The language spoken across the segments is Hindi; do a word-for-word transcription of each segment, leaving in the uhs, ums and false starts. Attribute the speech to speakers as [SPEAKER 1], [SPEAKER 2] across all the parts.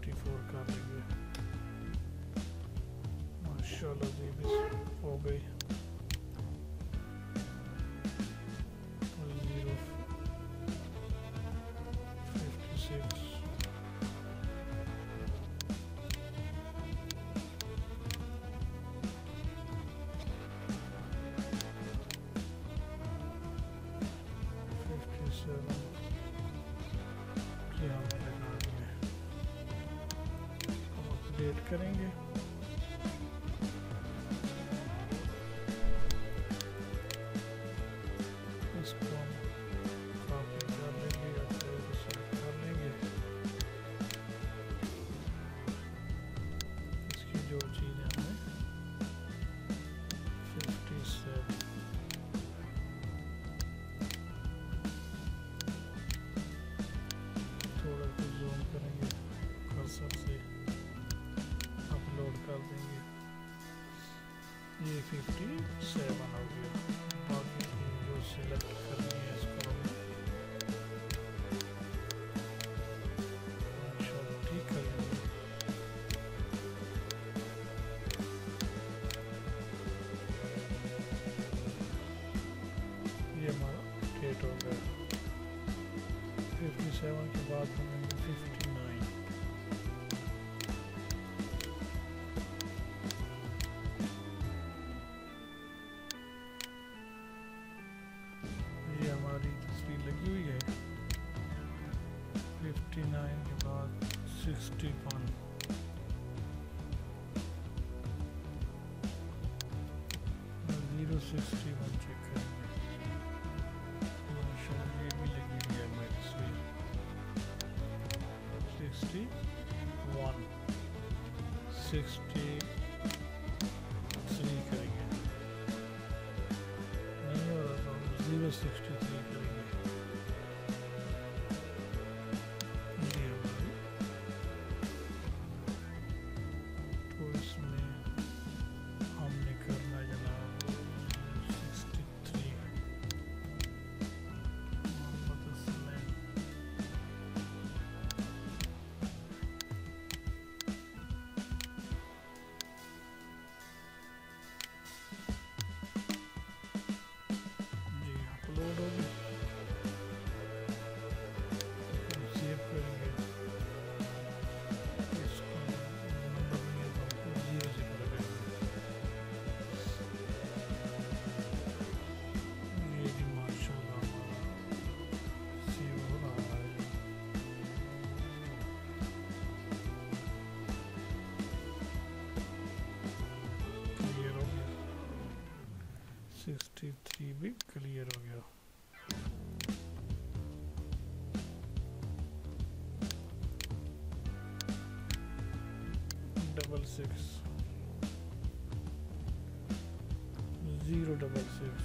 [SPEAKER 1] फिफ्टी फोर कर लेंगे। माशाल्लाह जी भी हो गई। Zero fifty six fifty seven ये हमें लगानी है। हम अपडेट करेंगे। इसको हम कॉपी कर लेंगे या फिर सेलेक्ट कर लेंगे। इसकी जो चीज़ है हमें फिफ्टी सेवन थोड़ा सा जूम करेंगे, कर्सर से अपलोड कर देंगे। ये फिफ्टी सेवन हो गया। बाकी की जो सिलेक्ट करनी है इसको हम ठीक कर लेंगे। ये हमारा अपडेट हो गया। फिफ्टी सेवन के बाद हमें फिफ्टी नाइन ये हमारी तस्वीर लगी हुई है। फिफ्टी नाइन के बाद sixty one zero sixty one check करेंगे। माशाल्लाह ये भी लगी हुई है हमारी तस्वीर। सिक्सटी वन सिक्सटी थ्री करेंगे, नहीं हो रहा तो हम जीरो सिक्सटी थ्री करेंगे। ये हमारी तो इसमें हमने करना जनाब सिक्सटी थ्री मोहम्मद असलम। जी अपलोड हो गई। सेव करेंगे इसको, नंबर नहीं है तो हमको जीरो से करेंगे। ये भी माशाल्लाह हमारा सेव हो रहा है। क्लियर हो गया। सिक्सटी थ्री भी क्लियर हो गया। Double six zero double six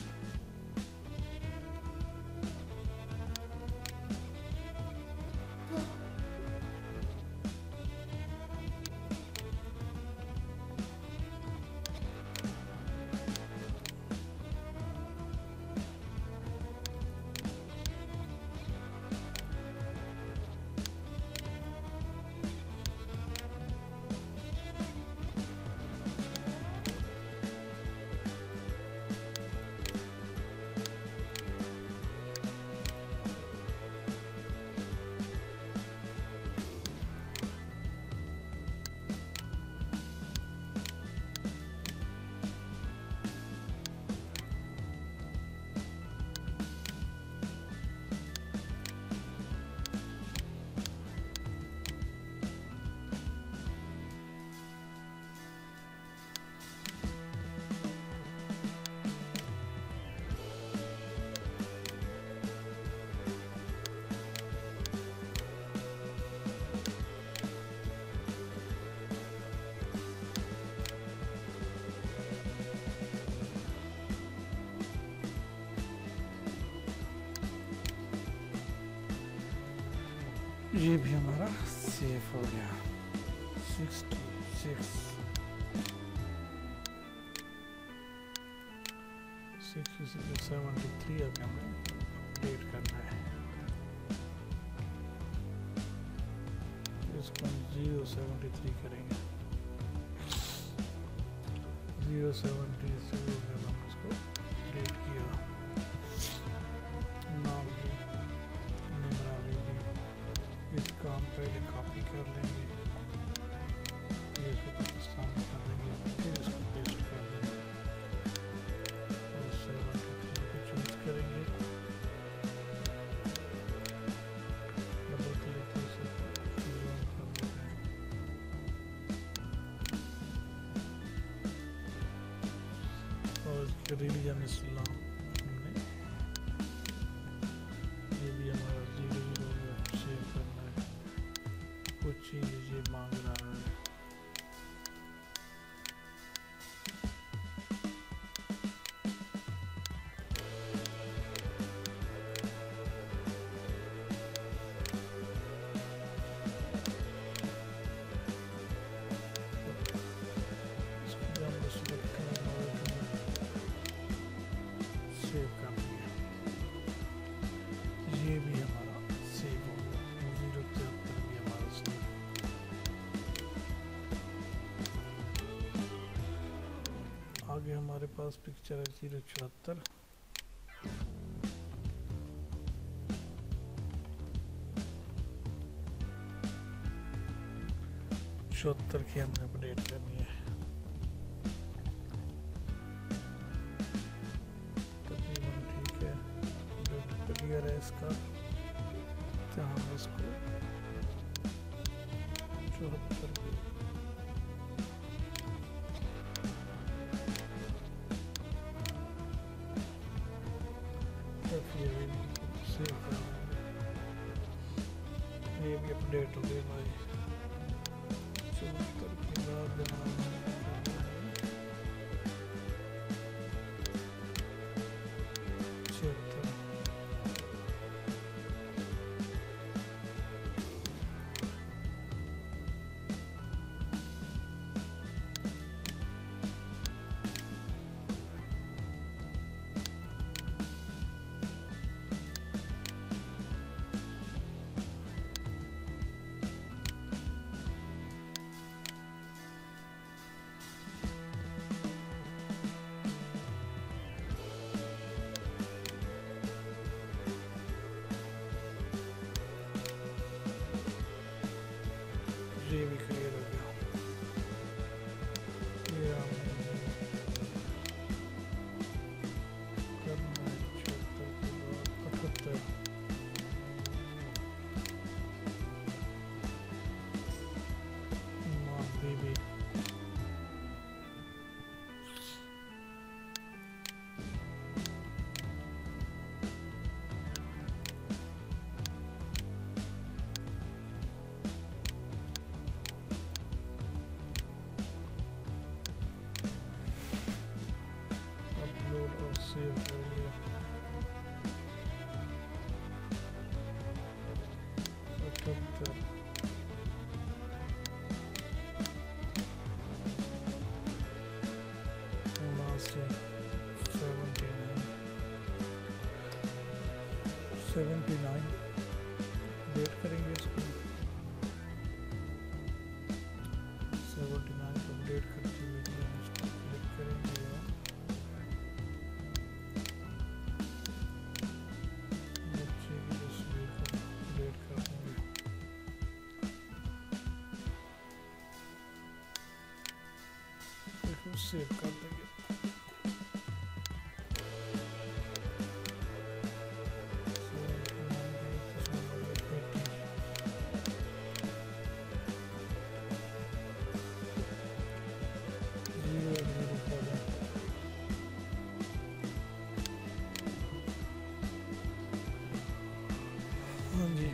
[SPEAKER 1] ये भी हमारा सेफ हो गया। Sixty six sixty six seventy three अभी हमें अपडेट करना है। इसको जीरो सेवेंटी थ्री करेंगे, जीरो सेवेंटी थ्री में हम इसको अपडेट किया। नाम भी निमरा भी इसका हम पहले कॉपी कर लेंगे, ये इसको पाकिस्तान में कर देंगे, फिर इसको पेस्ट कर देंगे और सेवेंटी थ्री को चूज करेंगे, डबल क्लिक इसे जूम कर देते हैं। और रिलीजन इस्लाम हमने ये भी हमारा जीरो जीरो सेव करना है, कुछ चीज़ ये मांग रहा है। सेव कर दिया, ये भी हमारा सेव हो गया, जीरो तिहत्तर भी हमारा सेव। आगे हमारे पास पिक्चर है जीरो चौहत्तर, चौहत्तर की हमने अपडेट करनी है। क्लियर है इसका, तो हम इसको चौहत्तर पे सेव कर देंगे, ये भी अपडेट हो गया भाई। चौहत्तर के बाद बनाना छिहत्तर, ये भी क्लियर हो गया। ये हमने करना है चौहत्तर के बाद अठहत्तर, मान बीबी सेव कर लिया। अठहत्तर, उनासी, seventy nine, seventy nine wait करेंगे इसको, सेवेंटी नाइन को अपडेट करते हुए इसको क्लिक करेंगे और सेव कर देंगे। हाँ जी,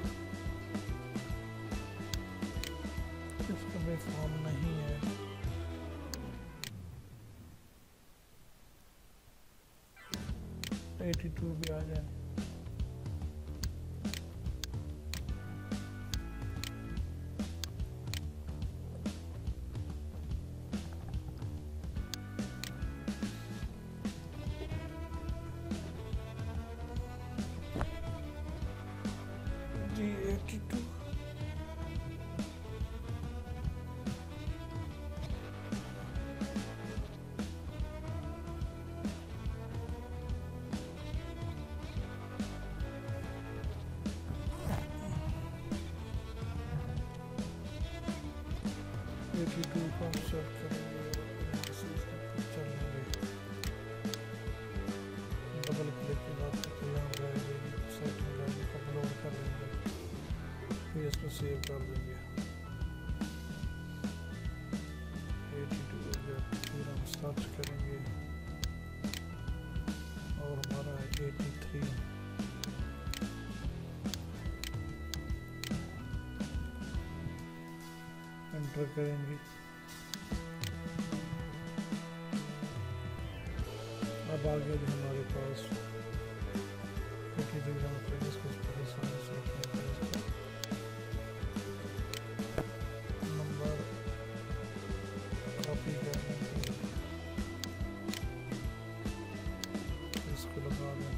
[SPEAKER 1] इसका भी फॉर्म नहीं है, एटी टू भी आ जाए। जी एटी टू एटी टू को हम सेट करेंगे और यहाँ से इसको पिक्चर लेंगे, डबल क्लिक के बाद फिर यहाँ पर सेटिंग करके अपलोड कर देंगे, फिर इसको सेव कर देंगे। एटी टू हो गया, फिर हम सर्च करेंगे और हमारा एटी थ्री एंटर करेंगे। अब आगे भी हमारे पास एटी थ्री इसको नंबर कॉपी करने के लिए इसको लगा दें।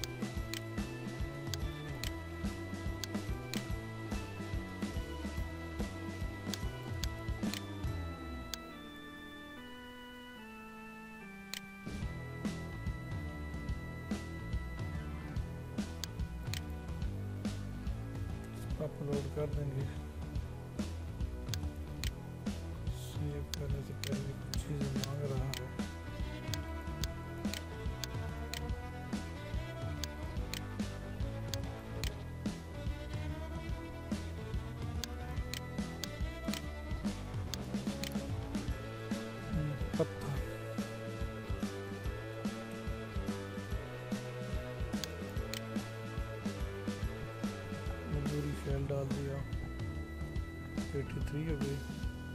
[SPEAKER 1] अपलोड कर देंगे। सेव करने से पहले कुछ चीज़ें मांग रहा है। पत्ता मजदूरी फेल डाल दिया, एटी थ्री हो गई,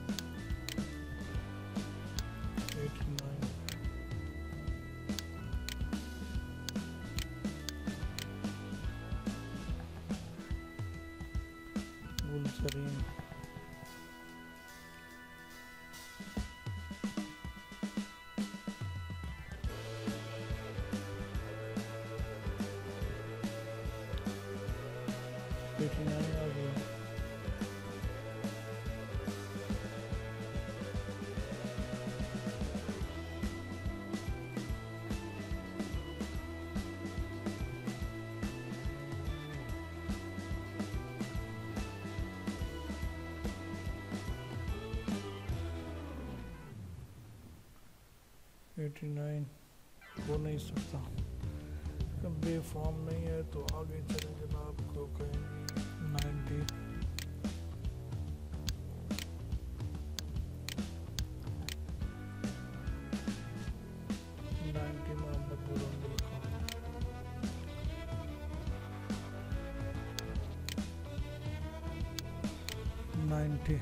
[SPEAKER 1] एटी नाइन, गुलजरीन, एटी नाइन आ गया। एटी नाइन हो नहीं सकता, बे फॉर्म नहीं है तो आगे चलें जनाब को कहेंगे नाइन्टी, नाइन्टी मोहम्मद बुलंदी खान, नाइन्टी,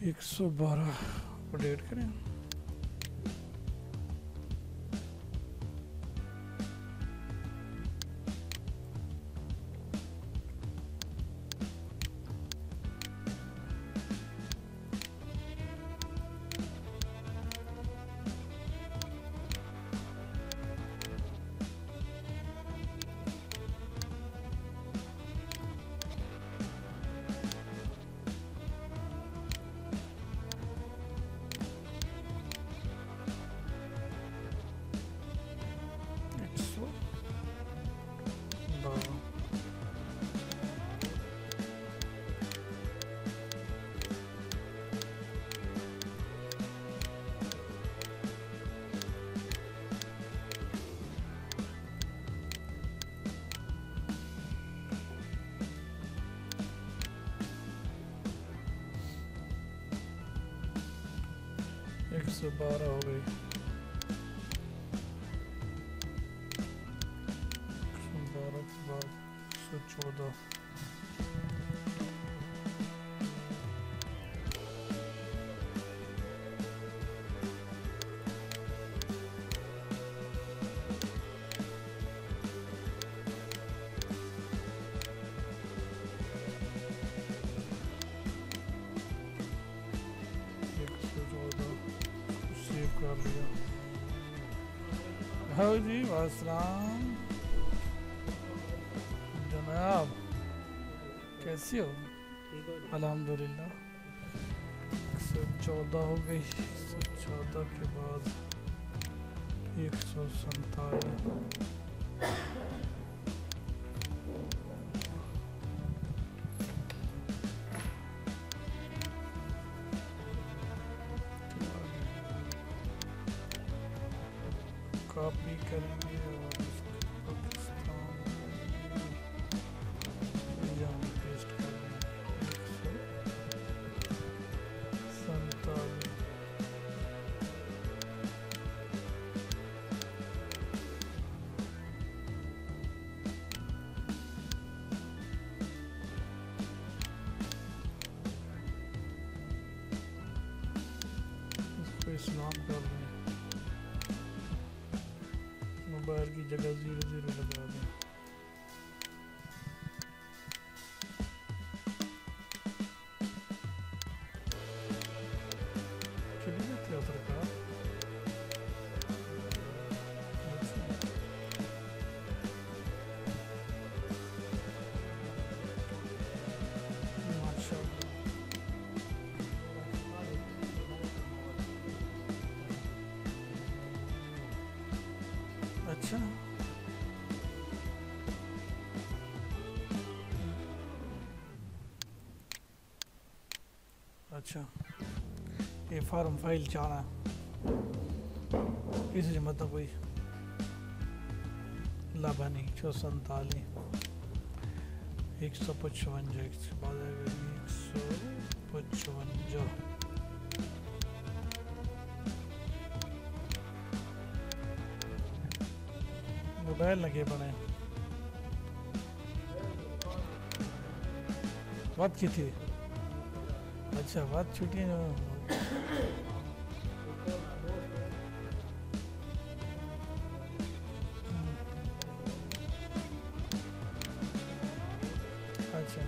[SPEAKER 1] एक सौ बारह अपडेट करें। एक सौ बारह हो गई। एक सौ बारह के बाद एक सौ चौदह। कर लिया। हाँ जी वासलाम जनाब, कैसी हो? अल्हम्दुलिल्लाह। एक सौ चौदह हो गई। एक सौ चौदह के बाद एक सौ सैंतालीस। कॉपी करेंगे और पाकिस्तान यहाँ पेस्ट करेंगे। एक सौ सैंतालीस। इसको इस्लाम कर दें, मोबाइल की जगह जीरो जीरो लगा दें। चलिए थिएटर का माशाअल्लाह। अच्छा अच्छा, ये फार्म फाइल चाहना इसलिए मतलब कोई लाभ नहीं। एक सौ सैंतालीस, एक सौ पचवंजा, एक सौ पचवंजा। मोबाइल लगे बने बात की थी। अच्छा बात छुट्टी अच्छा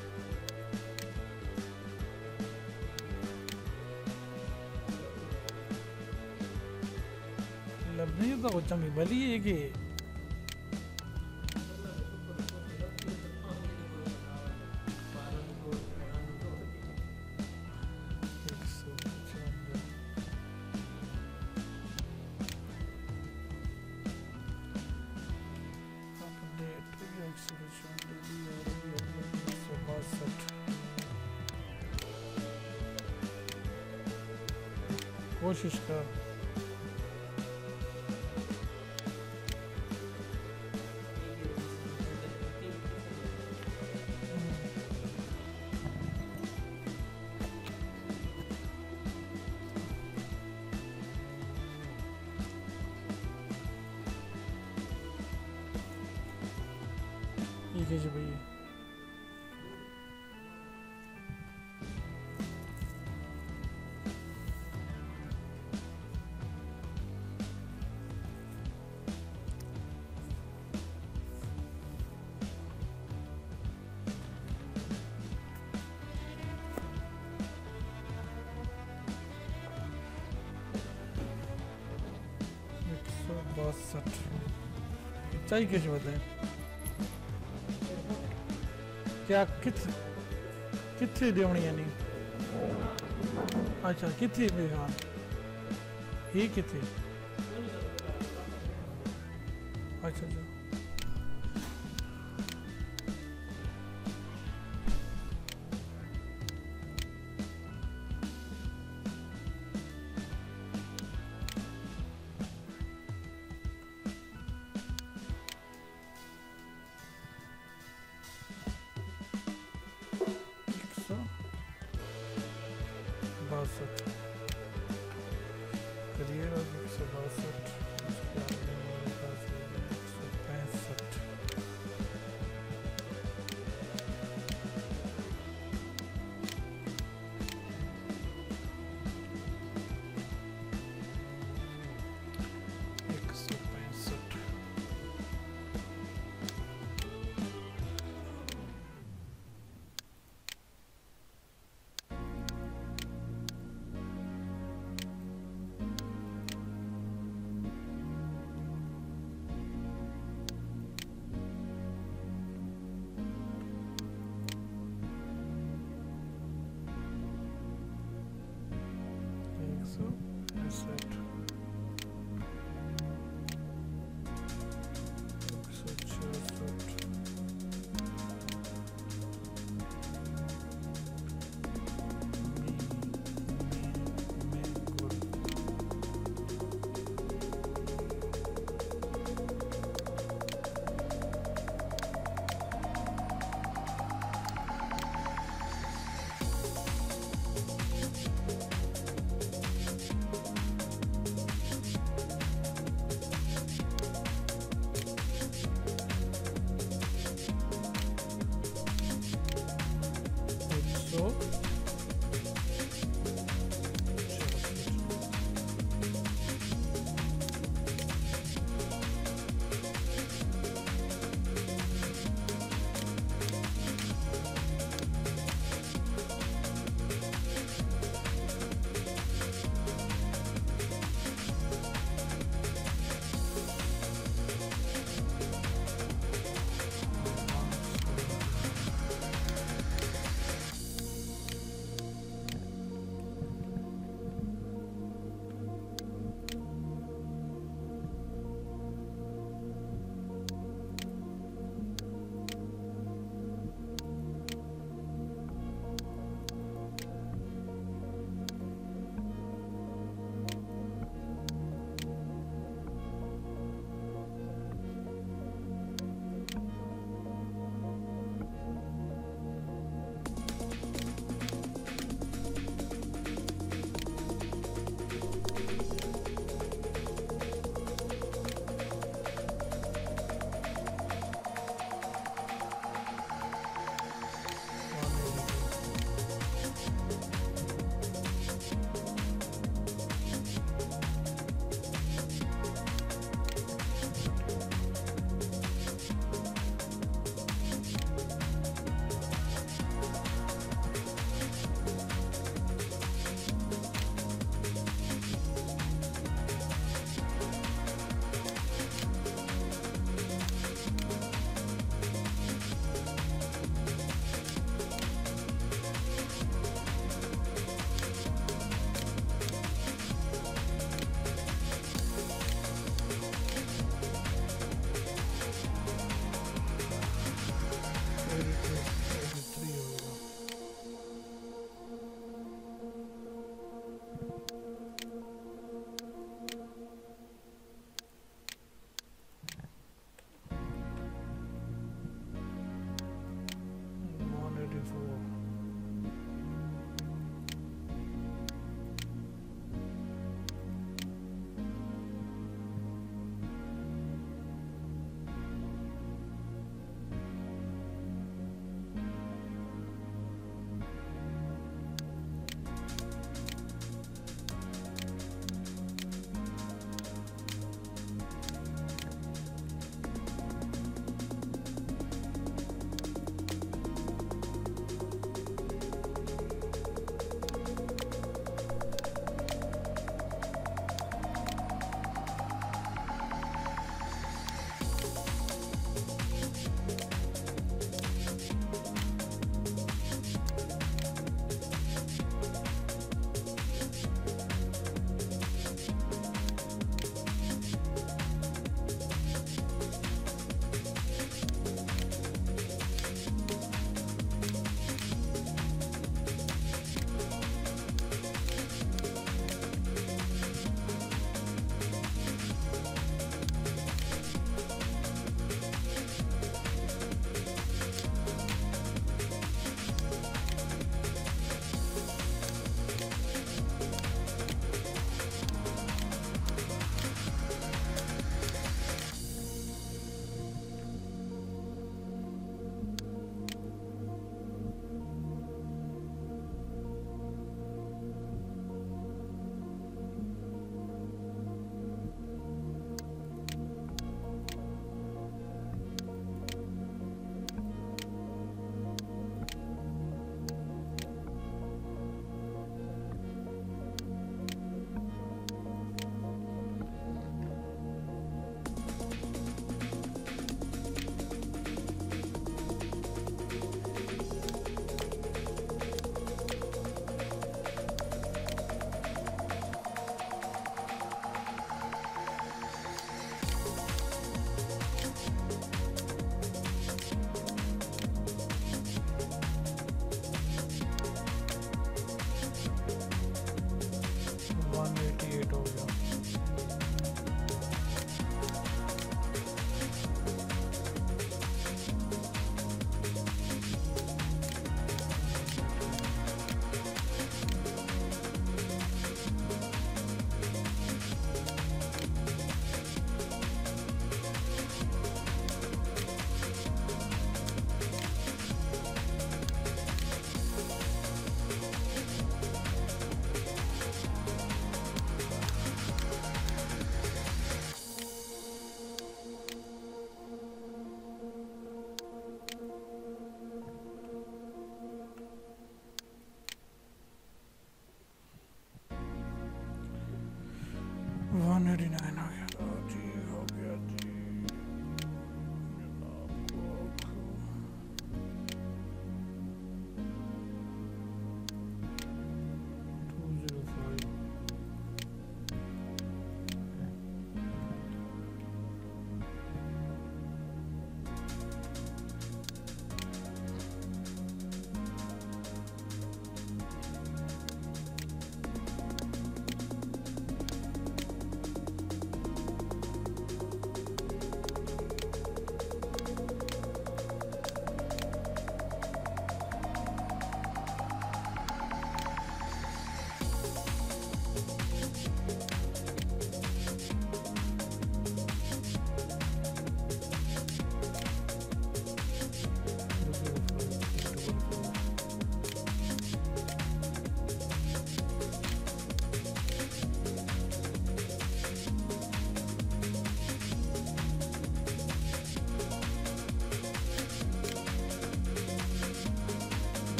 [SPEAKER 1] लबनी तो कुछ चंगी भली है कि कोशिश कर। ठीक है जी भैया। बासठ चाहिए किस बताए क्या कित कितने देवनी है नहीं अच्छा कितने भी हाँ ये कितने अच्छा अच्छा बासठ करिएगा एक सौ बासठ उसके आगे हमारे पास एक सौ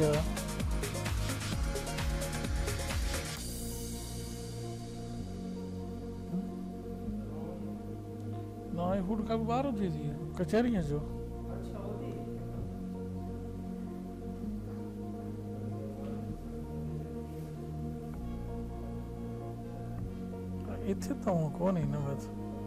[SPEAKER 1] गया। ना ये फूड का भी बाहर होती थी कचहरियाँ जो इतने तो कौन ही ना बस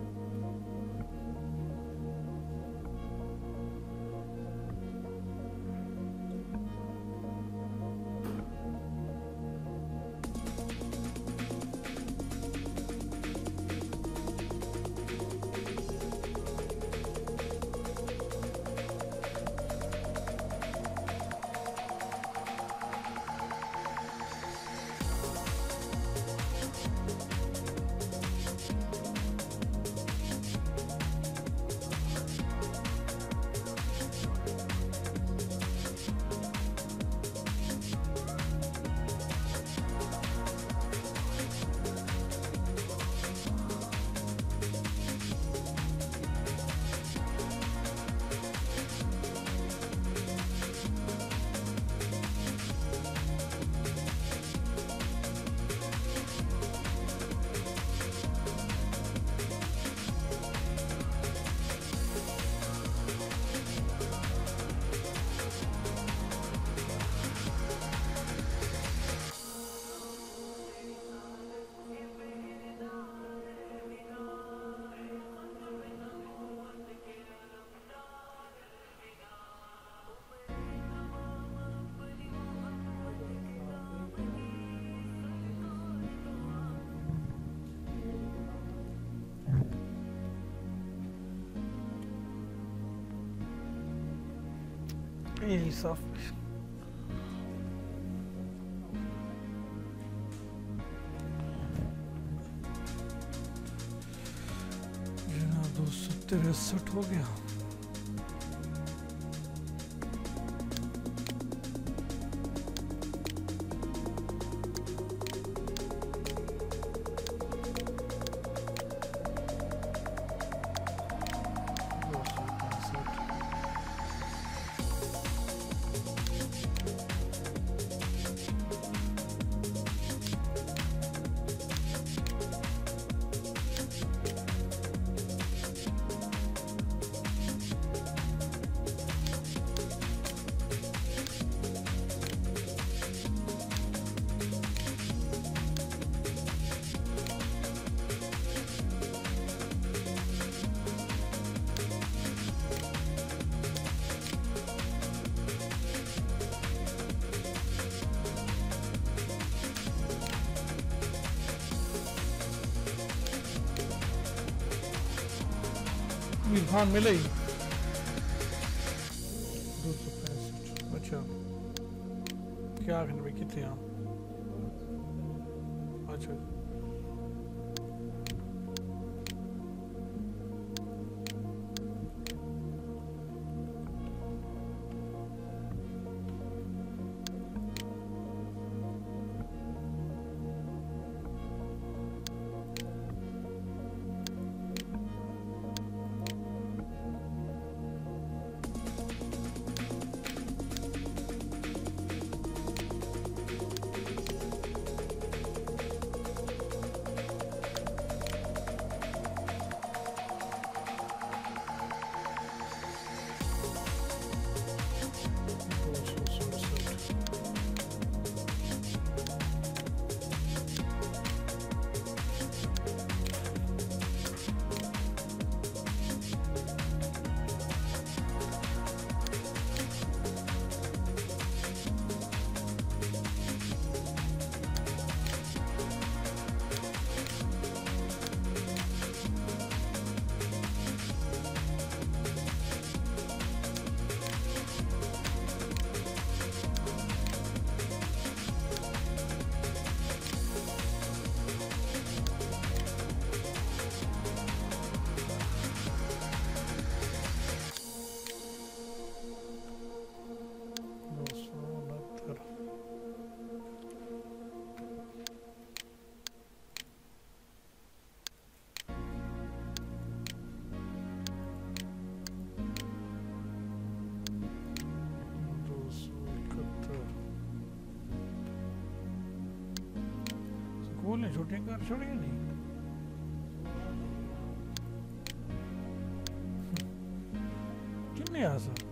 [SPEAKER 1] यही सब दो सौ तिरसठ हो गया। इरफान मिले ही दो सौ पैंसठ। अच्छा क्या आखिर में कितने आप अच्छा बोले शूटिंग कर छोड़िए नहीं क्यों नहीं आ सर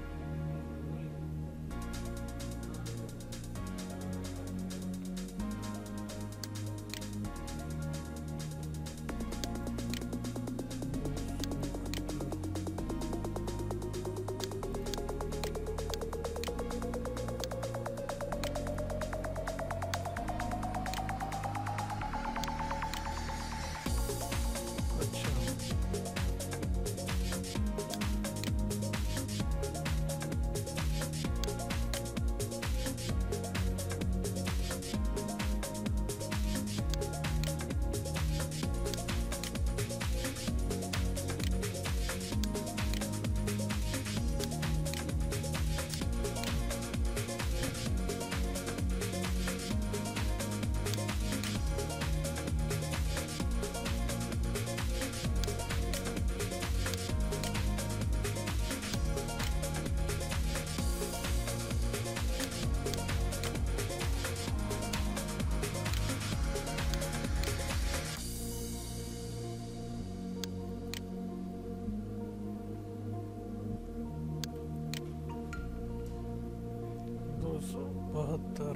[SPEAKER 1] बहत्तर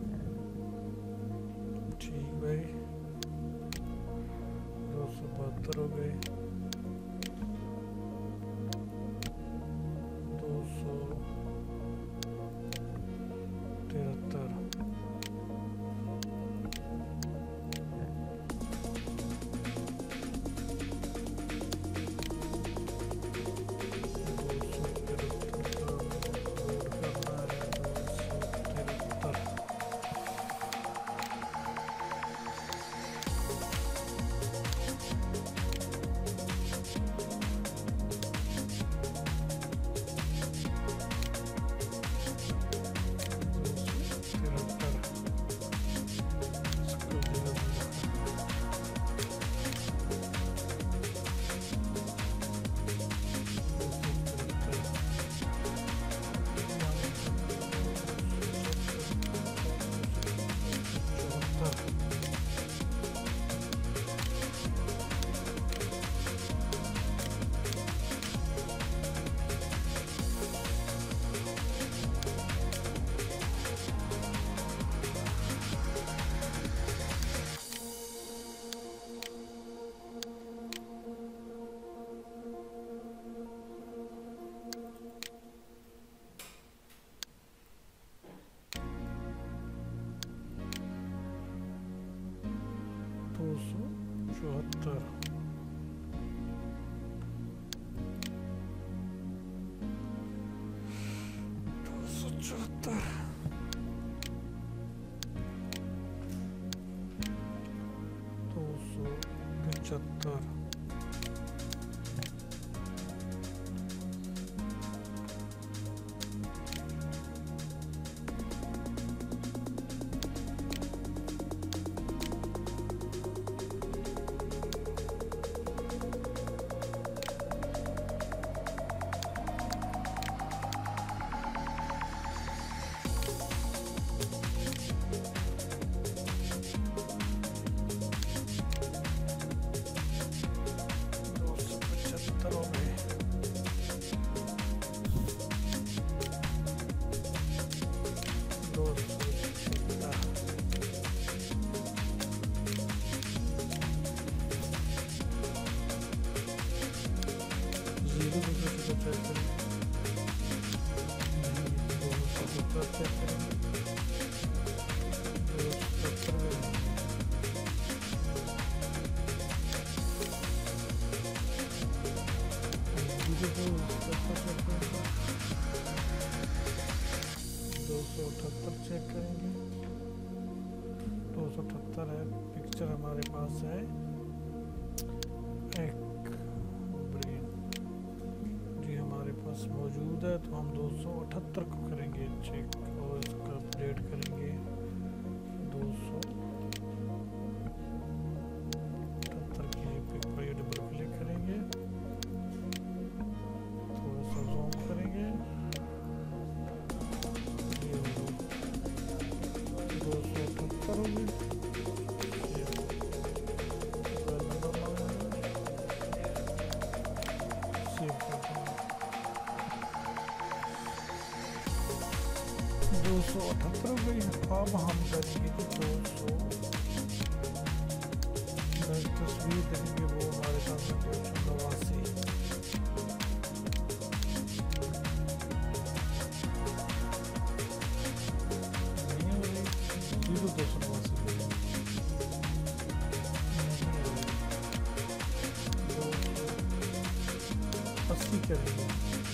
[SPEAKER 1] ठीक भाई दो सौ बहत्तर हो गए दो सौ तिहत्तर दो सौ चौहत्तर दो सौ चौहत्तर दो सौ पचहत्तर दो सौ अठहत्तर चेक करेंगे दो सौ अठहत्तर है पिक्चर हमारे पास है एक ब्रेन जी हमारे पास मौजूद है तो हम दो सौ अठहत्तर को करेंगे चेक और इसका अपडेट करेंगे दो सौ अठहत्तर की पिक पर ये डबल क्लिक करेंगे थोड़ा सा जूम करेंगे ये दो सौ अठहत्तर होगी सौ अठहत्तर हो गई। अब हम करेंगे कि दो सौ तस्वीर देखेंगे वो हमारे पास है दो सौ नवासी। नहीं हो रही जीरो दो सौ नवासी अस्सी करेंगे।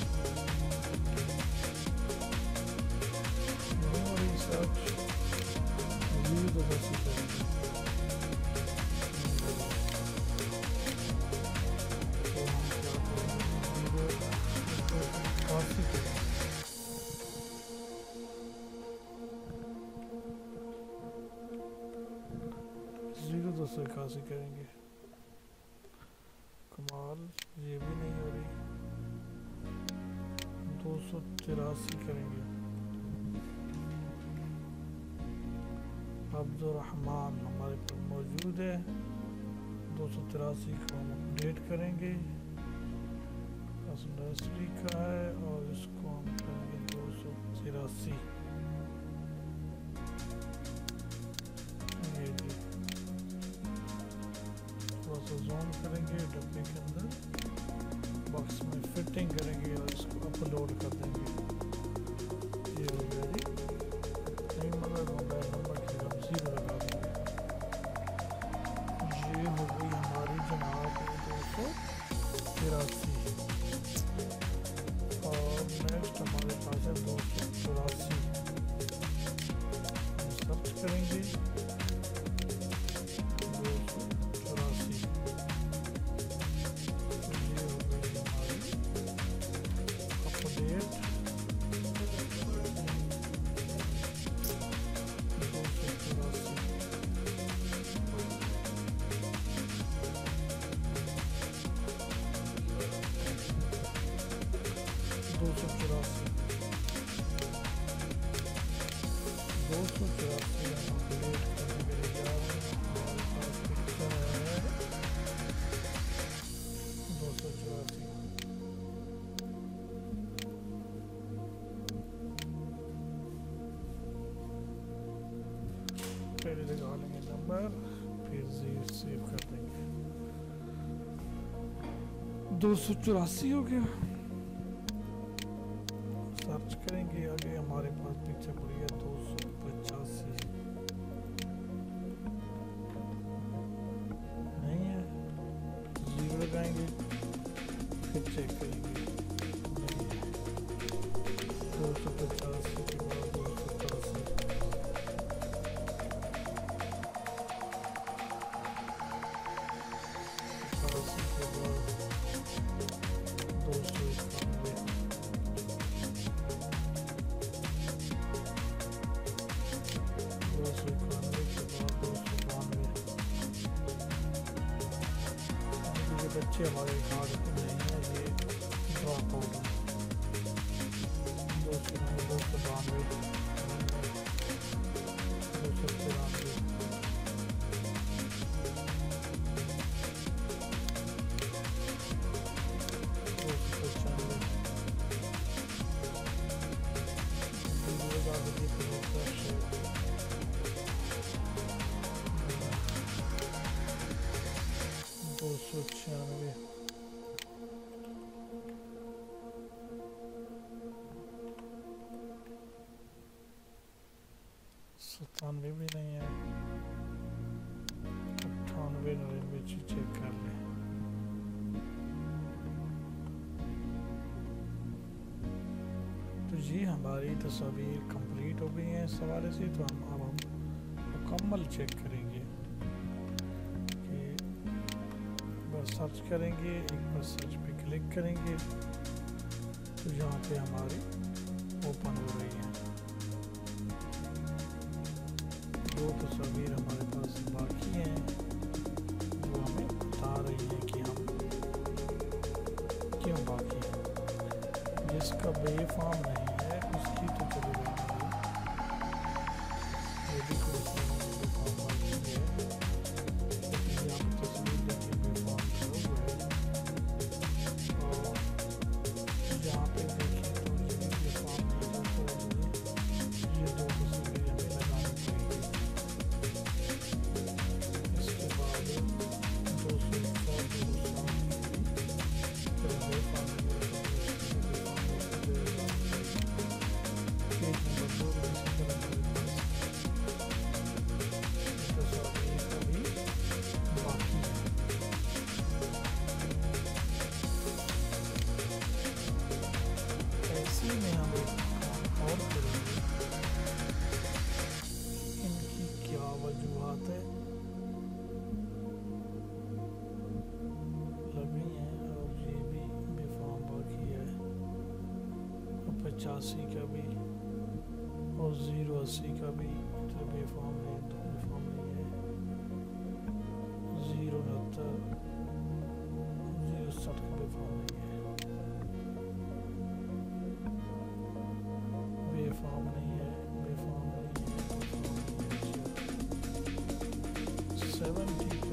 [SPEAKER 1] नहीं हो रही सर्च जीरो दो सौ अस्सी करेंगे। जीरो दो सौ इक्यासी करेंगे। कमाल ये भी नहीं हो रही। दो सौ तिरासी करेंगे। अब्दुर्रहमान हमारे पास मौजूद है। दो सौ तिरासी को हम अपडेट करेंगे। नर्सरी का है और इसको हम करेंगे दो सौ तिरासी। ये थोड़ा सा जूम करेंगे डब्बे के अंदर बॉक्स में फिटिंग करेंगे और इसको अपलोड कर देंगे। ये हो गया जी। नहीं मतलब मोबाइल नंबर की हम जीरो लगा देंगे। ये हो गई हमारी जनाब दो सौ तिरासी। और नेक्स्ट हमारे पास है दो सौ चौरासी। सर्च करेंगे दो सौ चौरासी। ये हो गई हमारी अपडेट दो सौ चौरासी। दो सौ चौरासी दो सौ चौरासी हम अपडेट करने के लिए जा रहे हैं। हमारे पास पिक्चर है दो सौ चौरासी। पहले लगा लेंगे नंबर फिर जीरो सेव कर देंगे। दो सौ चौरासी हो गया। सर्च करेंगे आगे हमारे पास पिक्चर पड़ी है दो सौ पचासी। नहीं है जीरो लगाएंगे फिर चेक करेंगे। नहीं है दो सौ पचासी के बाद दो सौ तिरासी। पचासी के बाद दो सौ इक्यानवे। दो सौ इक्यानवे के बाद दो सौ बानवे। ये बच्चे हमारे कार्ड पे नहीं है, ये ड्रॉप आउट है। दो सौ नौ दो सौ बानवे दो सौ तिरानवे। दो सौ पचानवे। दो सौ छियानवे। सतानवे भी नहीं है। अट्ठानवे नब्बे चेक कर लें। तो ये हमारी तस्वीर कंप्लीट हो गई हैं इस हवाले से। तो हम अब हम मुकम्मल चेक करेंगे कि बस सर्च करेंगे, एक बार सर्च पे क्लिक करेंगे तो यहाँ पे हमारी ओपन हो रही है। दो तस्वीर हमारे पास बाकी हैं वो हमें बता रही है कि हम क्यों बाकी हैं। जिसका बेफाम नहीं है उसकी तो चले जाएंगे। ये भी कोई बेफाम बाकी है, लेकिन यहाँ पर तस्वीर देखिए बेफाम खड़ा हुआ है। और यहाँ पे देखिए तो ये भी बेफाम नहीं है, तो ये दो बातें लगी हैं और ये भी बेफार्म बाकी है। पचासी का भी और ज़ीरो अस्सी का भी तो बेफार्म नहीं, तो बेफार्म नहीं है। ज़ीरो उनहत्तर ज़ीरो साठ का बेफार्म नहीं है, बेफार्म नहीं है, बेफार्म नहीं है। सेवेंटी पे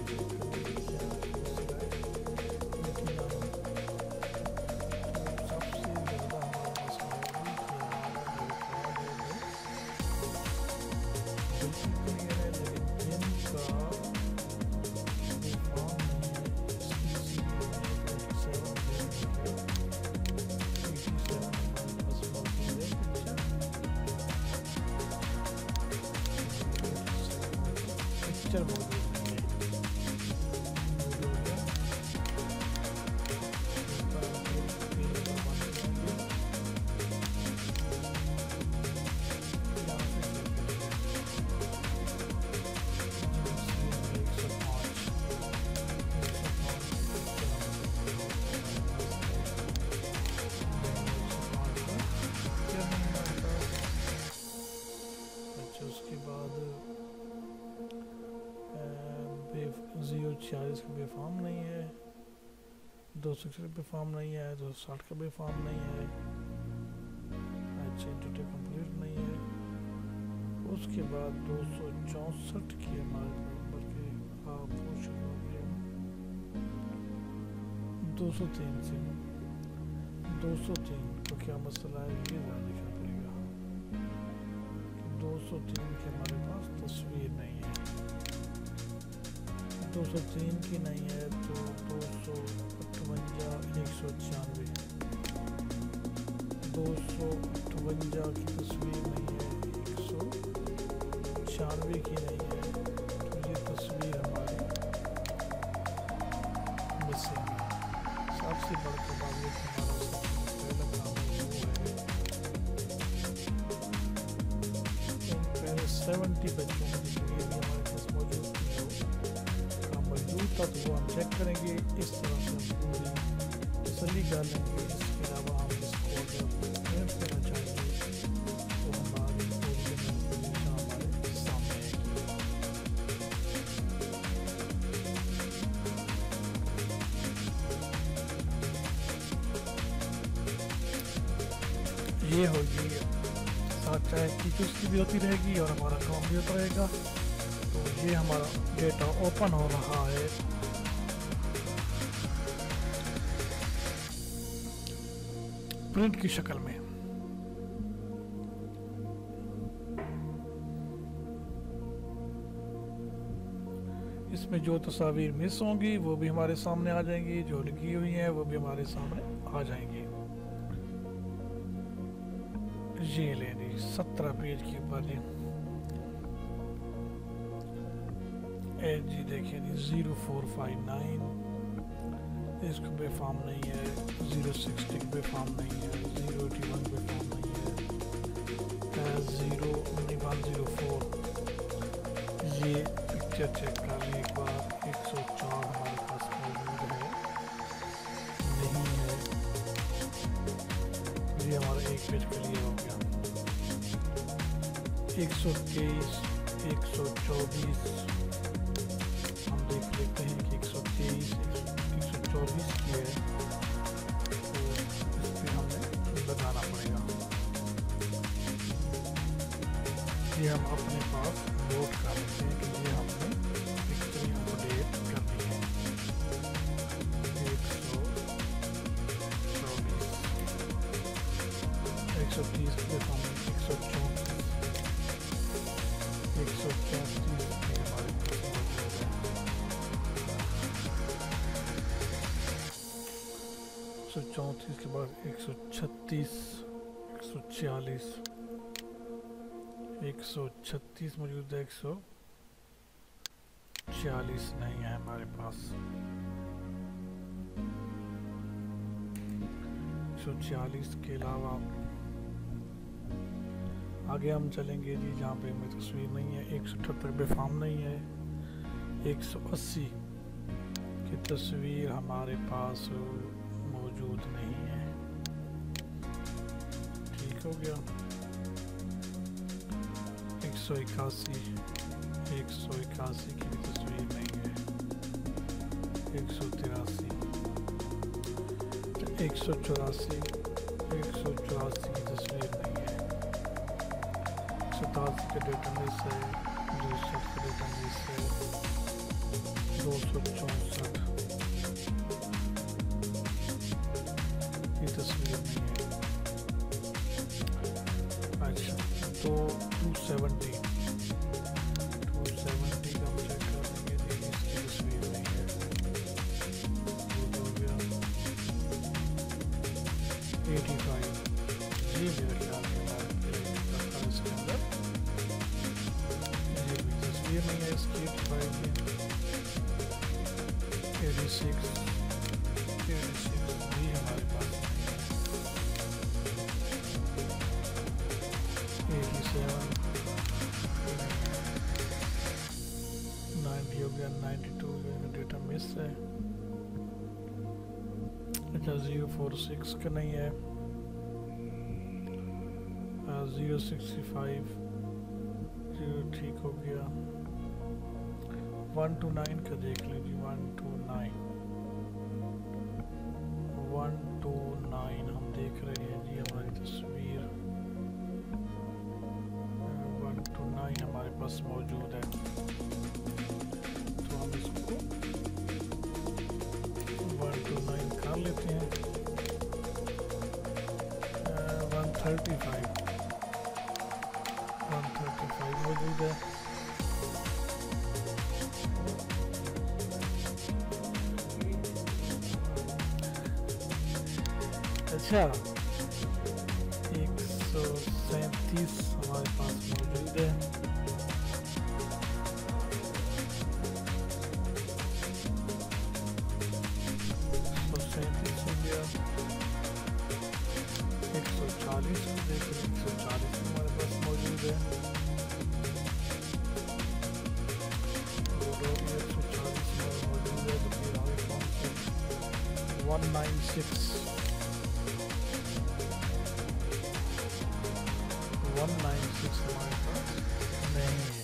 [SPEAKER 1] पिक्चर मौजूद नहीं है। उसके बाद ज़ीरो छियालीस का बेफार्म नहीं है, दो सौ इकसठ बेफार्म नहीं है, दो सौ साठ का बेफार्म नहीं है, अच्छा इंटरटेक कंप्लीट नहीं है। उसके बाद दो सौ चौंसठ की हमारे नंबर के आप पूछ रहे दो सौ तीन से दो सौ तीन तो क्या मसला है, ये ध्यान रखना पड़ेगा कि दो सौ तीन के हमारे पास तस्वीर नहीं है। दो सौ तीन की नहीं है तो दो सौ अठवंजा एक सौ छियानवे दो सौ अठवंजा की तस्वीर नहीं है, एक सौ छियानवे की नहीं है, तो ये तस्वीर हमारी मिसिंग है। सबसे बड़ा बात ये हमारा सबसे पहला काम वो है पहले सेवेंटी बच्चों की डिग्री हमारे पास मौजूद था, तो वो हम चेक करेंगे। इस तरह से पूरी तसल्ली कर लेंगे। इसके अलावा हम इसको अगर प्रिंट करना चाहेंगे तो हमारी ओरिजिनल पोजीशन हमारे सामने आएगी। ये होगी साथ चाहे टीचर्स की भी होती रहेगी और हमारा काम भी होता रहेगा। तो ये हमारा डेटा ओपन हो रहा है। प्रिंट की शक्ल में इसमें जो तस्वीर मिस होंगी वो भी हमारे सामने आ जाएंगी, जो लिखी हुई हैं वो भी हमारे सामने आ जाएंगी। ये ले जी सत्रह पेज के ऊपर जी देखिए जी ज़ीरो फोर फाइव नाइन इसको बेफार्म नहीं है, ज़ीरो सिक्सटी बेफार्म नहीं है, ज़ीरो एटी वन बेफार्म नहीं है, ज़ीरो वन ज़ीरो फोर ये पिक्चर चेक कर लें एक बार। एक सौ चार हमारे पास मौजूद है नहीं है, ये हमारा एक पेज क्लियर हो गया। एक सौ तेईस एक सौ चौबीस हम देख लेते हैं कि एक सौ तेईस एक सौ चौबीस की है, तो इस पर हमें लगाना पड़ेगा। ये हम अपने पास नोट कर लेते हैं कि ये हमने पिक्चर अपडेट करनी है। एक सौ चौबीस एक सौ तीस के सामने एक सौ चौंतीस एक सौ चौंतीस हमारे एक सौ चौंतीस के बाद एक सौ छत्तीस एक सौ छियालीस एक सौ छत्तीस मौजूद है, एक सौ छियालीस नहीं है हमारे पास। एक सौ छियालीस के अलावा आगे हम चलेंगे जी जहाँ पे हमें तस्वीर नहीं है। एक एक सौ अठहत्तर पे फॉर्म नहीं है। एक सौ अस्सी की तस्वीर हमारे पास मौजूद नहीं है। ठीक हो गया। एक सौ इक्यासी एक सौ इक्यासी की भी तस्वीर नहीं है। एक सौ तिरासी, एक सौ चौरासी एक सौ चौरासी की तस्वीर नहीं है। सतासी का डेटा मिस है। दूसठ का डेटा मिस है। दो सौ चौंसठ की तस्वीर नहीं है। अच्छा, तो टू सेवेंटी टू सेवेंटी का हम चेक कर लेंगे जी, इसकी तस्वीर नहीं है। हो गया एटी फाइव, ये मेरे ख्याल में इसके अंदर ये भी तस्वीर नहीं है इसकी। एटी फाइव में एटी सिक्स एटी सिक्स भी हमारे पास एटी सेवन नाइन्टी हो गया। नाइन्टी टू का डेटा मिस है। अच्छा, जीरो फोर सिक्स का नहीं है। जीरो सिक्सटी फाइव जीरो ठीक हो गया। वन टू नाइन का देख लीजिए। One two nine one two nine हम देख रहे हैं जी हमारी तस्वीर। वन टू नाइन हमारे पास मौजूद है, तो हम इसको वन टू नाइन कर लेते हैं। One thirty five one thirty five मौजूद है। अच्छा, एक सौ सैंतीस हमारे पास मौजूद है। सौ सैंतीस हो गया। एक सौ चालीस देखिए, एक सौ चालीस हमारे पास मौजूद है। एक सौ चालीस मौजूद है। तो फिर आगे कौन से one nine six one nine six हमारे पास नहीं है।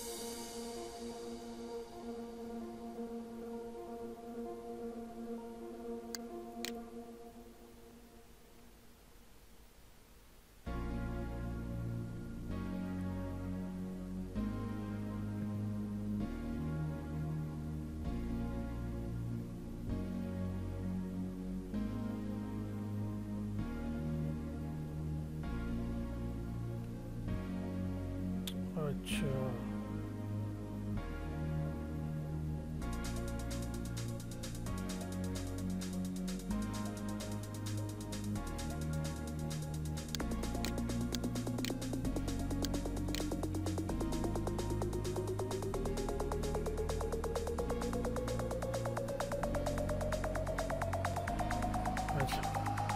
[SPEAKER 1] अच्छा, अच्छा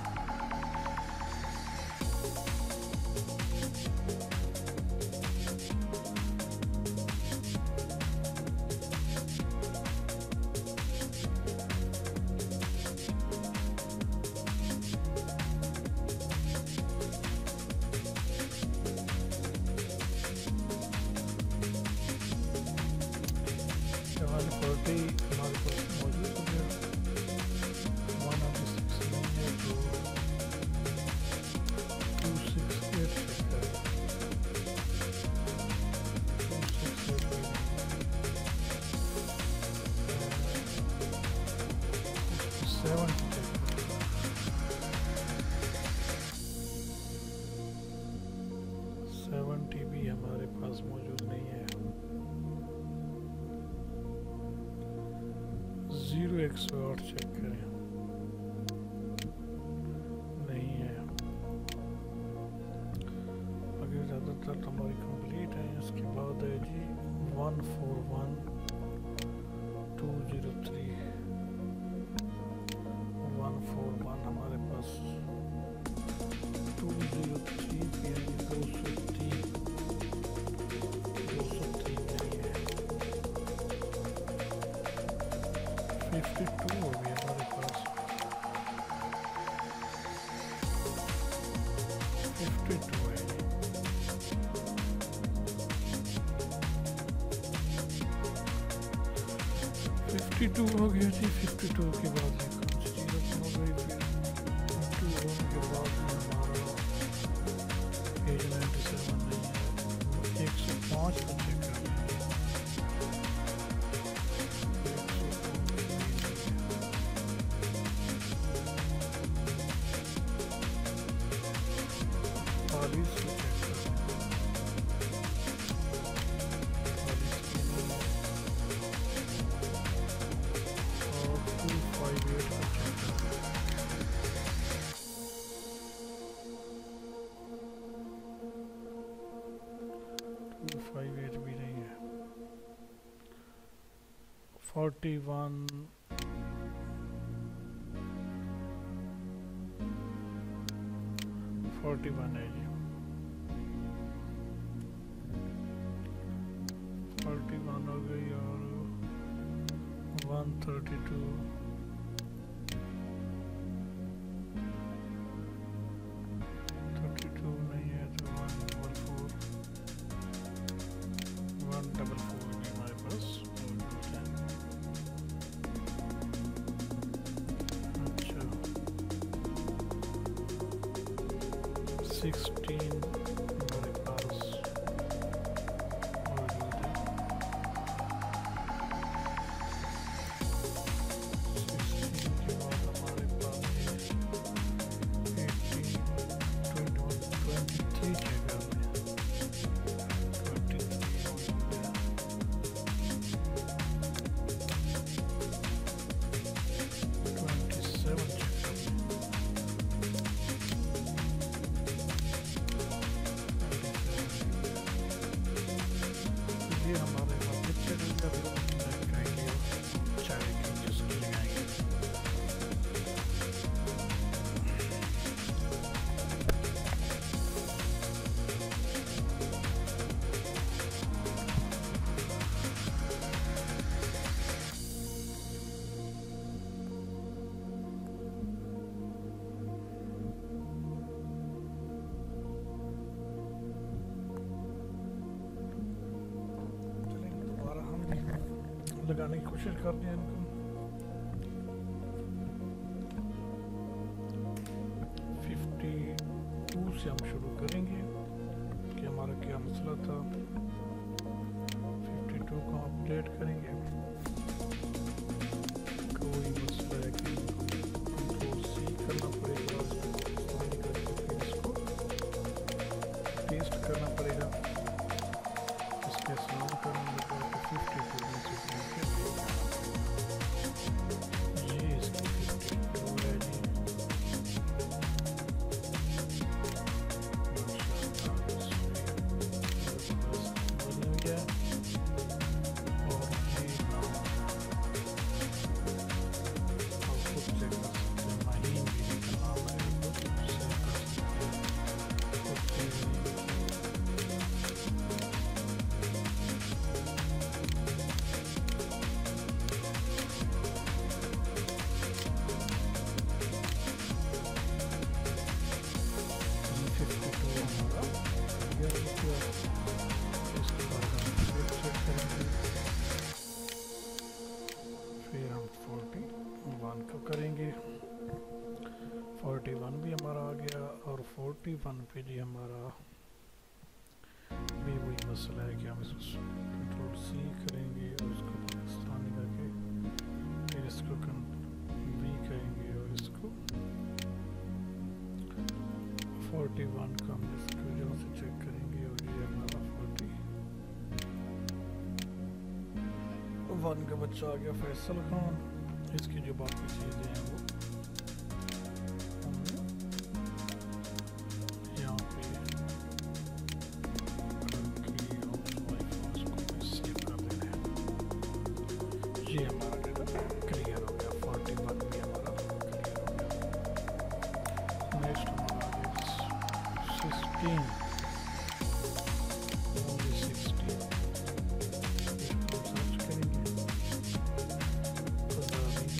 [SPEAKER 1] हमारी प्रॉपर्टी हमारे पास मौजूद हो गया। वन ऑफ सिक्स नहीं है, तो two six eight two six eight seven seventy भी हमारे पास मौजूद नहीं है। जीरो एक सौ आठ चेक करें, नहीं है। अगर ज़्यादातर हमारी कंप्लीट है। इसके बाद है जी one four one two zero three one four one हमारे पास टू जीरो थ्री पे दो सौ तीन दो सौ तीन फिफ्टी टू हो गया हमारे पास, फिफ्टी टू है ये। फिफ्टी टू हो गया जी। फिफ्टी टू के बाद ये कौन सी चीज़ ओपन हो गई, फिर फिफ्टी होने के बाद में हमारा पेज नाइन्टी सेवन नहीं है, एक सौ पाँच पर चेक कर रहे हैं। चालीस को चेक कर रहे हैं, चालीस की नहीं है, और टू फाइव एट को चेक कर रहे हैं। टू फाइव एट भी नहीं है, फोर्टी वन फोर्टी वन है जी, फोर्टी वन हो गई, और one thirty two, thirty two नहीं है तो one double four, one double four नहीं हमारे पास। अच्छा, सिक्सटीन हमारे पास मौजूद है, सिक्सटीन के बाद हमारे पास eighteen, twenty one, twenty three जगह में, ट्वेंटी थ्री हो गया, ट्वेंटी सेवन जगह में, ये हमारे मार्केट से का भी कहेंगे चाय की जिसकी लगाएंगे। लगाने की कोशिश करते हैं इनको। फिफ्टी टू से हम शुरू करेंगे कि हमारा क्या मसला था। फिफ्टी टू को अपडेट करेंगे, कोई मसला है कि कंट्रोल सी करना पड़ेगा, फिर इसको पेस्ट करना पड़ेगा, इसके साथ करेंगे तो फिफ्टी टू में से ये इसकी फिफ्टी टू है जी। बन गया, और ये नाम आप खुद चेक कर सकते हैं, महीन बीवी का नाम है, खुद सेव कर सकते हैं, खुद चीज़ करेंगे। फोर्टी वन भी हमारा आ गया, और फोर्टी वन पे जी हमारा भी वही मसला है कि हम इसको कंट्रोल सी करेंगे और उसको पाकिस्तान करके फिर इसको वी करेंगे, और इसको फोर्टी वन का हम इसको जो से चेक करेंगे, और ये हमारा फोर्टी वन का बच्चा आ गया फैसल खान। इसकी जो बाकी चीज़ें हैं वो हमने यहाँ पे करके उसको सेव कर देना है। ये हमारा डेटा क्लियर हो गया, फोर्टी वन भी हमारा क्लियर हो गया। नेक्स्ट हमारा आ गया सिक्सटीन, सिक्सटीन इसको सर्च करेंगे,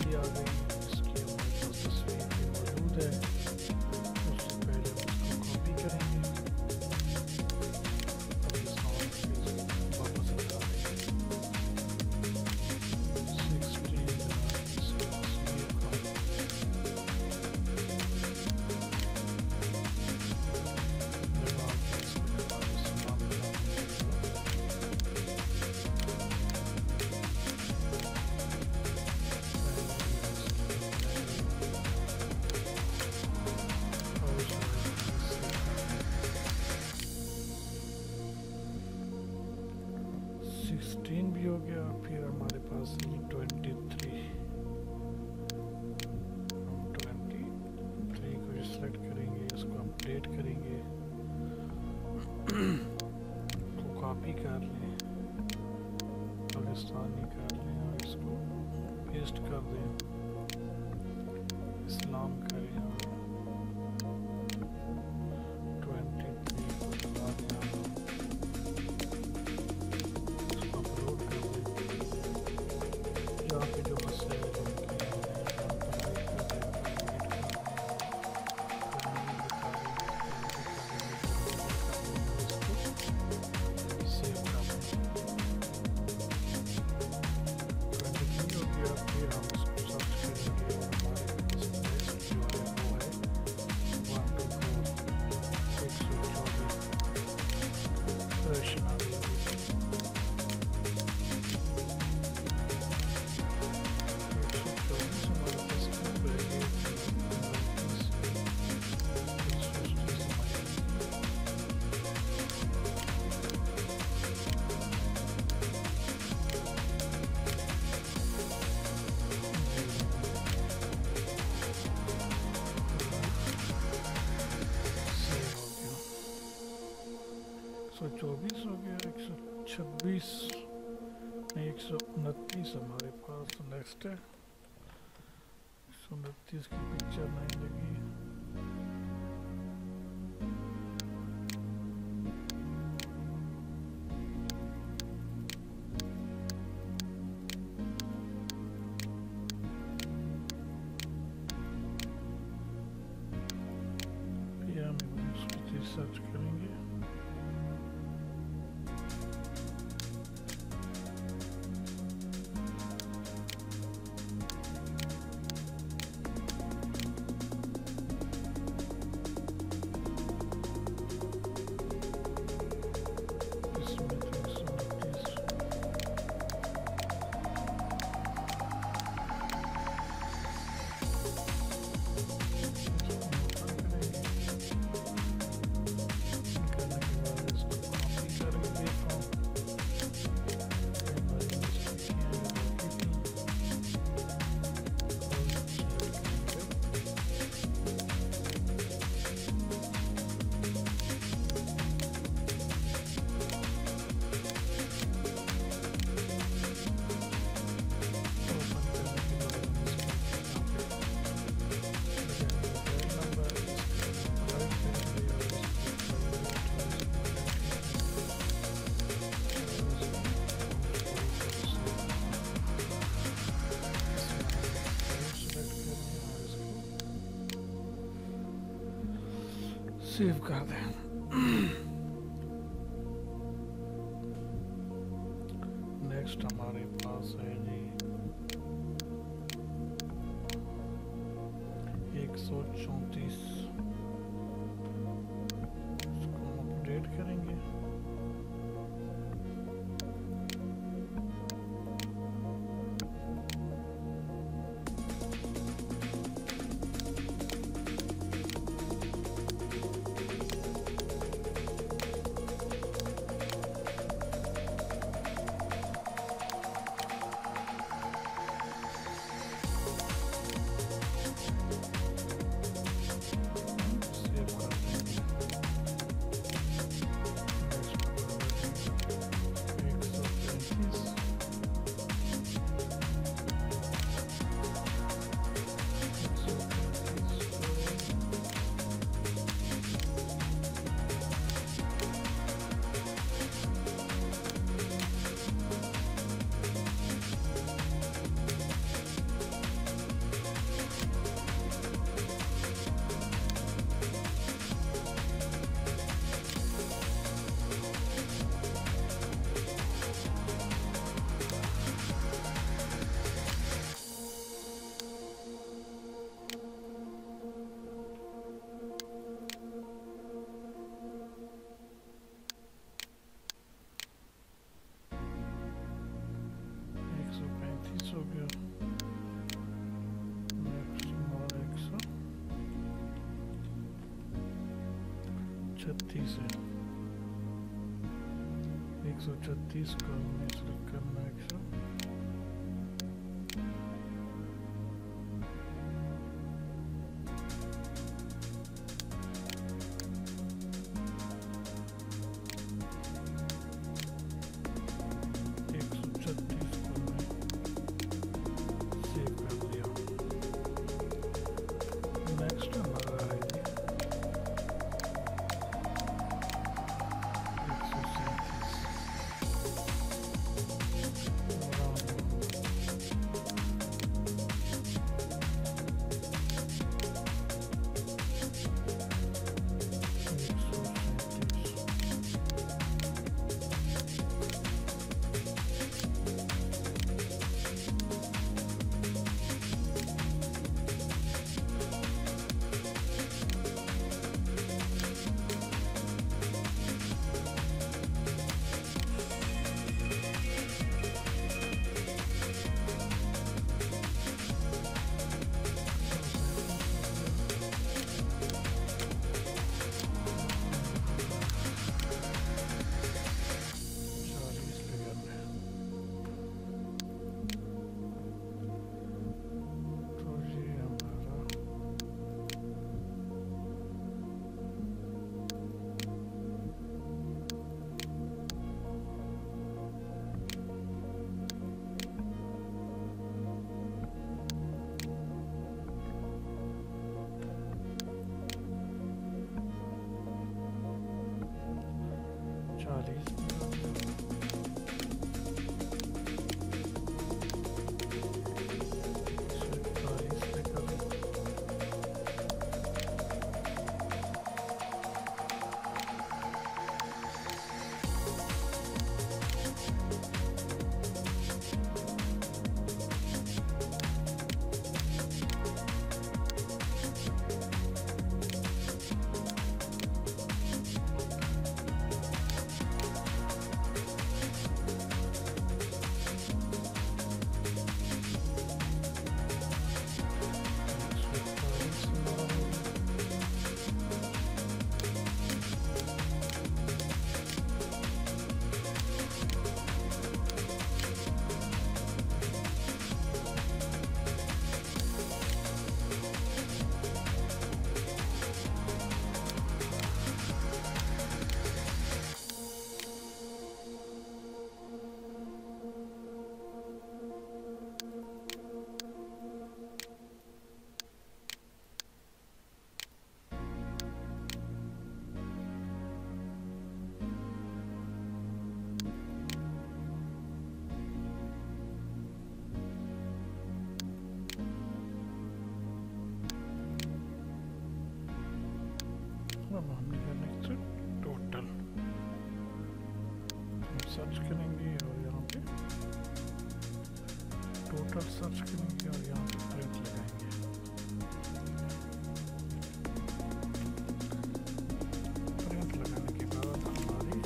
[SPEAKER 1] सिक्सटीन भी हो गया। फिर हमारे पास ये ट्वेंटी थ्री, हम ट्वेंटी थ्री को सिलेक्ट करेंगे, इसको अपडेट करेंगे, तो कॉपी कर लें, पाकिस्तानी कर लें और इसको पेस्ट कर दें, इस्लाम करें और ट्वेंटी थ्री को दबा दें, इसको अपलोड कर दें। यहाँ पे जो मसले हैं सौ चौबीस हो गया, एक सौ छब्बीस नहीं एक सौ उनतीस हमारे पास नेक्स्ट है। एक सौ उनतीस की पिक्चर नहीं लगी। फिर हम उसको सर्च करेंगे। सेव कर दें। नेक्स्ट हमारे पास है जी एक सौ चौंतीस, इसको हम अपडेट करेंगे। हो गया। नेक्स्ट हमारा एक सौ छत्तीस है, एक एक सौ छत्तीस को हमें सिलेक्ट करना है एक सौ चालीस अब हम निकालेंगे टोटल सर्च करेंगे और यहाँ पे टोटल सर्च करेंगे और यहाँ पे प्रिंट लगाएंगे। प्रिंट लगाने के बाद हमारी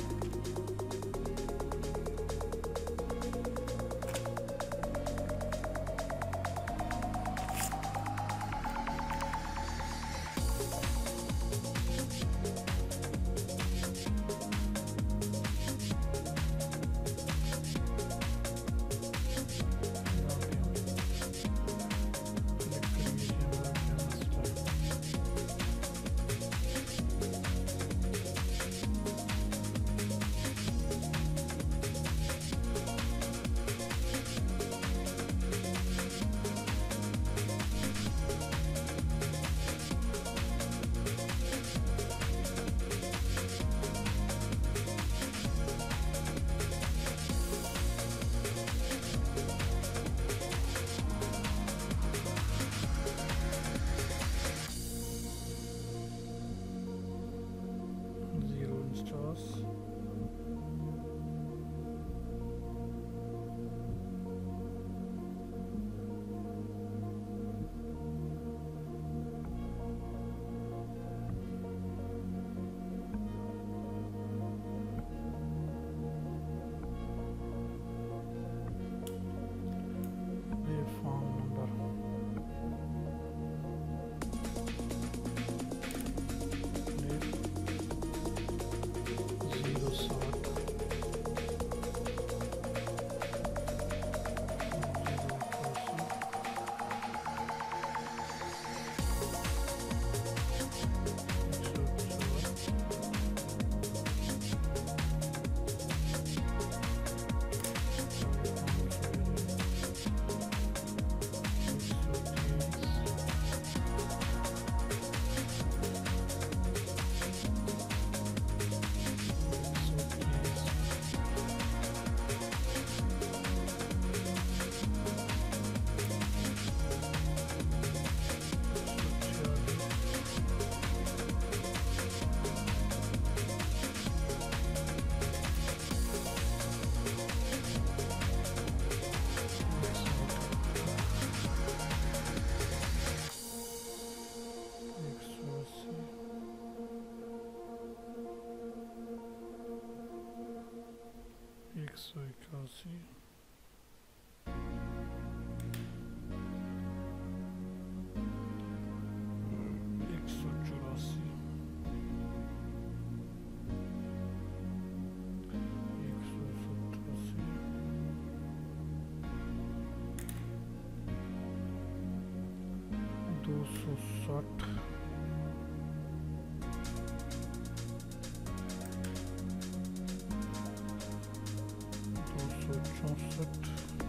[SPEAKER 1] चौरासी, एक सौ चौरासी, एक सौ सतासी, दो सौ साठ, दो सौ चौसठ,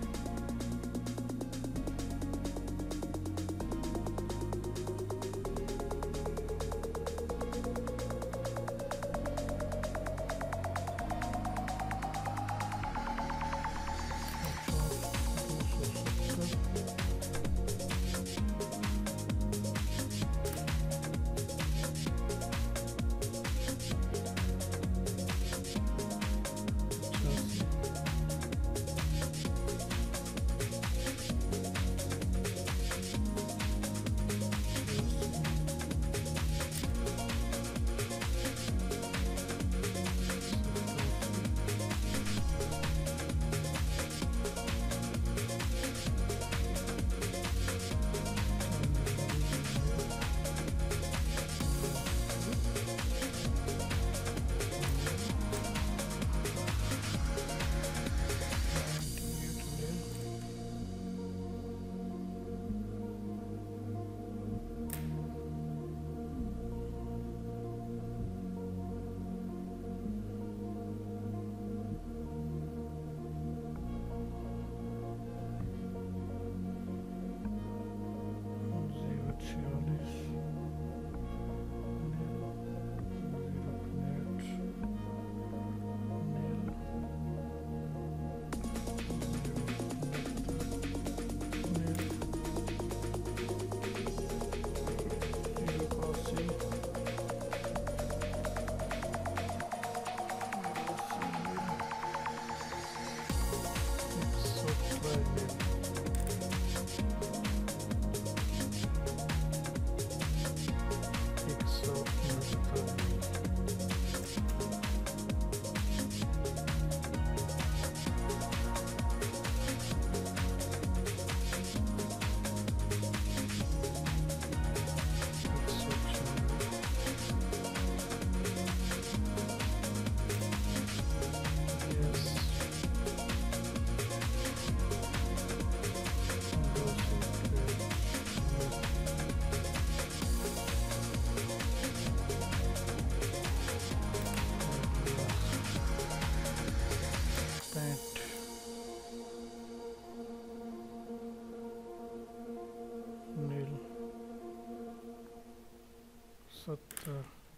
[SPEAKER 1] सत्तर,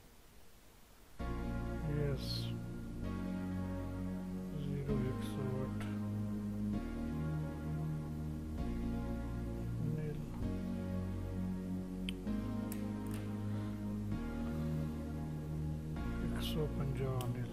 [SPEAKER 1] यस, जीरो एक सौ आठ, नील, एक सौ पंजाह नील,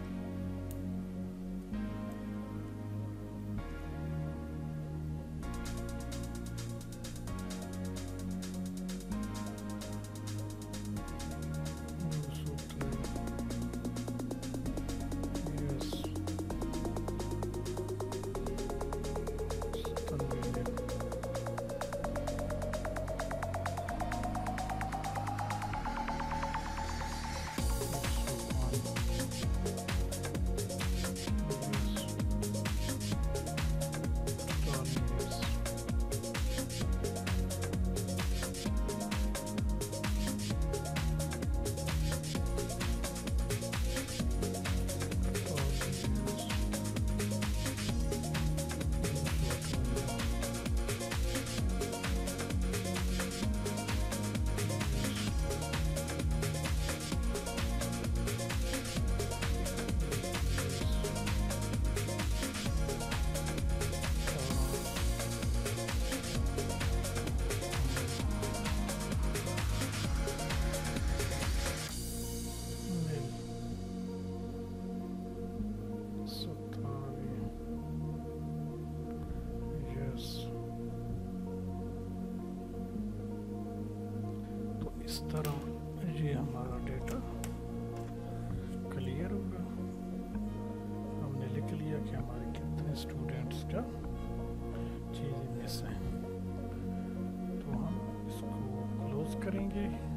[SPEAKER 1] इस तरह ये हमारा डेटा क्लियर होगा। हमने लिख लिया कि हमारे कितने स्टूडेंट का चीज़ें मिस हैं। तो हम इसको क्लोज करेंगे।